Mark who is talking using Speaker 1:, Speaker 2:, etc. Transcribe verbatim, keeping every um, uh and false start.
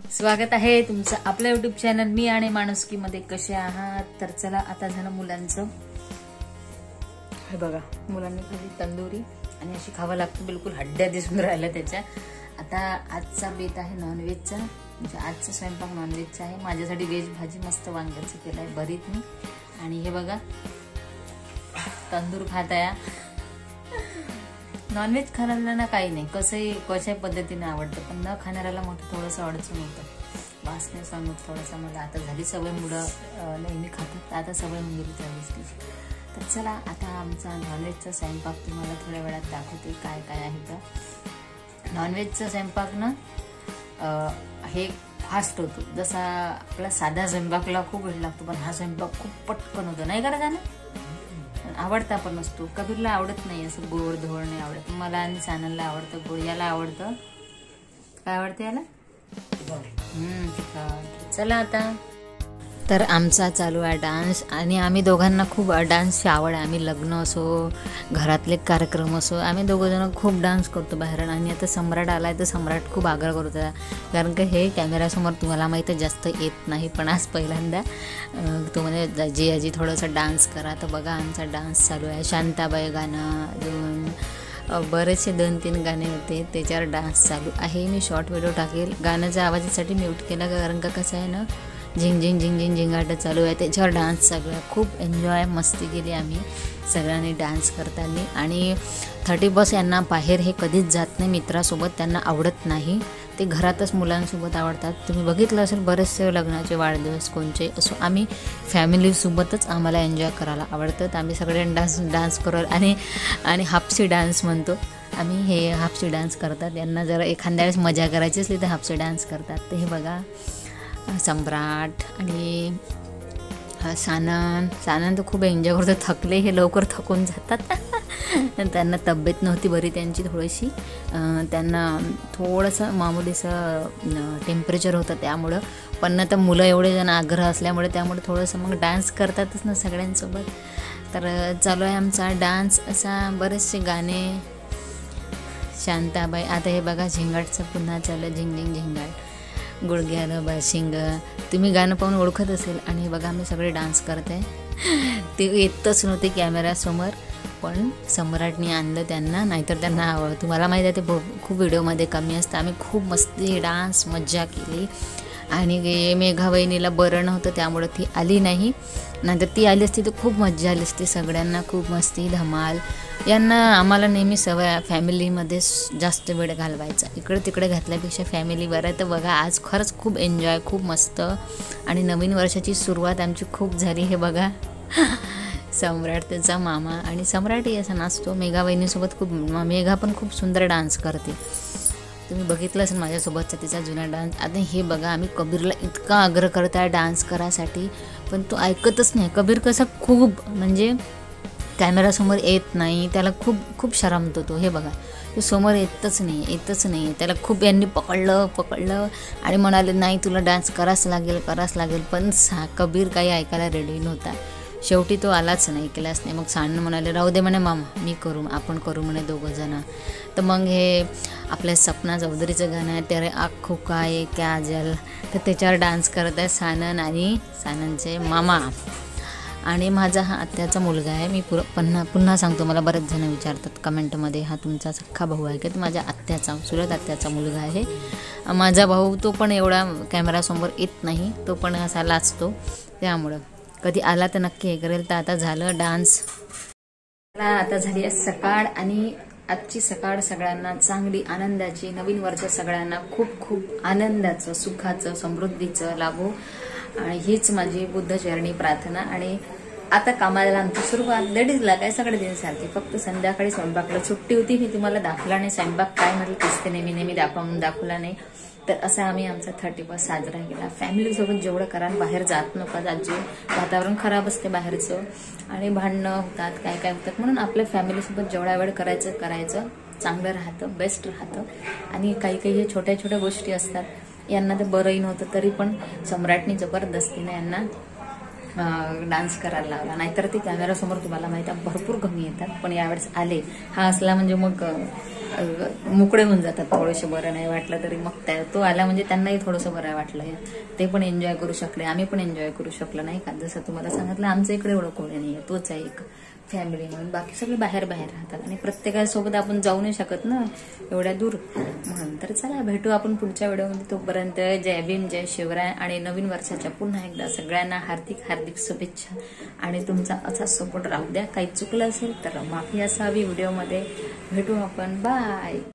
Speaker 1: स्वागत आहे तुमचं आपल्या यूट्यूब चॅनल मी आणि माणुसकी मध्ये. कसे आहात? तर चला आता झालं मुलांचं. हे बघा मुलांनी खाली तंदुरी आणि अशी खावं लागतं, बिलकुल हड्ड्या दिसून राहिल्या त्याच्या. आता आजचा बेत आहे नॉनव्हेजचा, म्हणजे आजचा स्वयंपाक नॉनव्हेजचा आहे. माझ्यासाठी व्हेज भाजी मस्त वांग्याची केलाय भरीत मी. आणि हे बघा तंदूर खात आहे. नॉनव्हेज खाणाऱ्याला ना काही नाही, कसंही कशाही पद्धतीने आवडतं, पण न खाणाऱ्याला मोठं थोडंसं अडचण होतं. वास नाही सांगत थोडंसं. मला आता झाली सवय, मुलं नेहमी खातात, आता सवय होऊन गेली त्या गोष्टीची. तर चला आता आमचा नॉनव्हेजचा स्वयंपाक तुम्हाला थोड्या वेळात दाखवते काय काय आहे तर. नॉनव्हेजचा स्वयंपाक ना हे फास्ट होतो, जसा आपला साधा स्वयंपाकला खूप वेळ लागतो, पण हा स्वयंपाक खूप पटकन होतो. नाही करा ना, आवडता पण नसतो. कबीरला आवडत नाही असं गोड धोड नाही आवडत. मला आणि सानलला आवडतं गोड. याला आवडतं काय आवडतं याला हम्म तिखट. चला आता तर आमचा चालू आहे डान्स. आणि आम्ही दोघांना खूप डान्सची आवड आहे. आम्ही लग्न असो घरातले कार्यक्रम असो आम्ही दोघं जण खूप डान्स करतो बाहेर. आणि आता सम्राट आलाय तर सम्राट खूप आग्रह करत होता, कारण की हे कॅमेऱ्यासमोर तुम्हाला माहिती आहे जास्त येत नाही, पण आज पहिल्यांदा तो म्हणजे जी आजी थोडंसं डान्स करा. तर बघा आमचा डान्स चालू आहे. शांताबाई गाणं, दोन बरेचसे दोन तीन गाणे होते त्याच्यावर डान्स चालू आहे. मी शॉर्ट व्हिडिओ टाकेल. गाण्याच्या आवाजासाठी म्यूट केला कारण का कसं आहे ना, झिंग झिंग झिंग झिंग झिंगाट चालू आहे, त्याच्यावर डान्स चालू आहे. खूप एन्जॉय मस्ती केली आम्ही सगळ्यांनी डान्स करताना. आणि थर्टी बस यांना बाहेर हे कधीच जात नाही मित्रासोबत, त्यांना आवडत नाही. ते घरातच मुलांसोबत आवडतात. तुम्ही बघितलं असेल बरेचसे लग्नाचे वाढदिवस कोणचे असो आम्ही फॅमिलीसोबतच आम्हाला एन्जॉय करायला आवडतं. तर आम्ही सगळे डान्स डान्स करू आणि आणि हापसी डान्स म्हणतो आम्ही. हे हापसी डान्स करतात. यांना जर एखाद्या वेळेस मजा करायची असली तर हापसी डान्स करतात. तर हे बघा सम्राट आणि सानन सानन तर खूप एन्जॉय करतो. थकले हे लवकर थकून जातात. त्यांना तब्येत नव्हती बरी त्यांची थोडीशी, त्यांना थोडंसं मामूलीचं टेम्परेचर होतं त्यामुळं. पण आता मुलं एवढे जण आग्रह असल्यामुळे त्यामुळे थोडंसं मग डान्स करतातच ना सगळ्यांसोबत. तर चालू आहे आमचा डान्स असा. बरेचसे गाणे शांताबाई. आता हे बघा झिंगाटचं पुन्हा चालू, झिंग झिंग झिंगाट गुडघ्यानं बाशिंग. तुम्ही गाणं पाहून ओळखत असेल. आणि बघा मी सगळे डान्स करते. ते येतच नव्हते कॅमेऱ्यासमोर, पण सम्राटने आणलं त्यांना, नाहीतर त्यांना आवड. तुम्हाला माहिती आहे ते खूप व्हिडिओमध्ये कमी असतं. आम्ही खूप मस्ती डान्स मज्जा केली. आणि मेघा वहिनीला बरं नव्हतं त्यामुळं ती आली नाही, नंतर ती आली असती तर खूप मज्जा आली असती. सगळ्यांना खूप मस्ती धमाल. यांना आम्हाला नेहमी सवय फॅमिलीमध्ये जास्त वेळ घालवायचा, इकडे तिकडे घातल्यापेक्षा फॅमिली बरं आहे. तर बघा आज खरंच खूप एन्जॉय, खूप मस्त. आणि नवीन वर्षाची सुरुवात आमची खूप झाली. हे बघा सम्राट त्याचा मामा आणि सम्राटही असा नाचतो. मेघा वहिनीसोबत खूप. मेघा पण खूप सुंदर डान्स करते. तुम्ही बघितलं असेल माझ्यासोबतचा तिचा जुना डान्स. आता हे बघा आम्ही कबीरला इतका आग्रह करत आहे डान्स करायसाठी, पण तो ऐकतच नाही. कबीर कसं खूप म्हणजे कॅमेरासमोर येत नाही, त्याला खूप खूप शरमतो तो. हे बघा तो समोर येतच नाही येतच नाही त्याला खूप यांनी पकडलं पकडलं आणि म्हणाले नाही तुला डान्स करावंच लागेल करावंच लागेल. पण सा कबीर काही ऐकायला रेडी नव्हता. शेवटी तो आलाच नाही, केलाच नाही. मग साणं म्हणाले राहू दे म्हणे मामा, मी करू, आपण करू म्हणे दोघं जण. तर मग हे आपल्या सपना चौधरीचं गाणं आहे तेरे आँखों का ये काजल, तर त्याच्यावर डान्स करत आहे सानन आणि साननचे मामा. आणि माझा हा आत्याचा मुलगा आहे. मी पुर पुन्हा पुन्हा सांगतो, मला बरेच जण विचारतात कमेंटमध्ये हा तुमचा सख्खा भाऊ आहे का? तर माझ्या आत्याचा सुरत आत्याचा मुलगा आहे. माझा भाऊ तो पण एवढा कॅमेरासमोर येत नाही, तो पण असा लाजतो. त्यामुळं कधी आला तर नक्की हे करेल. तर आता झालं डान्स. आता झाली आहे सकाळ आणि आजची सकाळ सगळ्यांना चांगली आनंदाची, नवीन वर्ष सगळ्यांना खूप खूप आनंदाचं सुखाचं समृद्धीचं लाभो. आणि हीच माझी बुद्धचरणी प्रार्थना. आणि आता कामाला आमची सुरुवात लेडीजला काय सगळे दिन सारखी, फक्त संध्याकाळी स्वयंपाकला सुट्टी होती. मी तुम्हाला दाखवला नाही स्वयंपाक काय म्हटलं दिसते नेहमी नेहमी दाखवा म्हणून दाखवला नाही. तर असं आम्ही आमचा थर्टी फर्स्ट साजरा केला फॅमिलीसोबत. जेवढं करा बाहेर जात नका, आजी वातावरण खराब असते बाहेरचं आणि भांडणं होतात काय काय होतात, म्हणून आपल्या फॅमिलीसोबत जेवढा वेळ करायचं करायचं चांगलं राहतं, बेस्ट राहतं. आणि काही काही छोट्या छोट्या गोष्टी असतात, यांना ते बरंही नव्हतं तरी पण सम्राटनी जबरदस्तीने यांना डान्स करायला लावला. नाहीतर ते कॅमेरासमोर तुम्हाला माहिती आहे भरपूर कमी येतात, पण यावेळेस आले. हा असला म्हणजे मग मोकळे होऊन जातात थोडेसे, बरं नाही वाटलं तरी. मग त्या तो आला म्हणजे त्यांनाही थोडंसं बरं वाटलं, ते पण एन्जॉय करू शकले, आम्ही पण एन्जॉय करू शकलो नाही का. जसं तुम्हाला सांगितलं आमच्या इकडे एवढं कोणी नाही आहे, तोच आहे एक फॅमिली म्हणून. बाकी सगळे बाहेर बाहेर राहतात आणि प्रत्येकासोबत आपण जाऊ नाही शकत ना एवढ्या दूर म्हणून. तर चला भेटू आपण पुढच्या व्हिडिओमध्ये. तोपर्यंत जय भीम, जय शिवराय आणि नवीन वर्षाच्या पुन्हा एकदा सगळ्यांना हार्दिक हार्दिक शुभेच्छा. आणि तुमचा असा सपोर्ट राहू द्या. काही चुकलं असेल तर माफी असावी व्हिडिओमध्ये. भेटू आपण, बाय.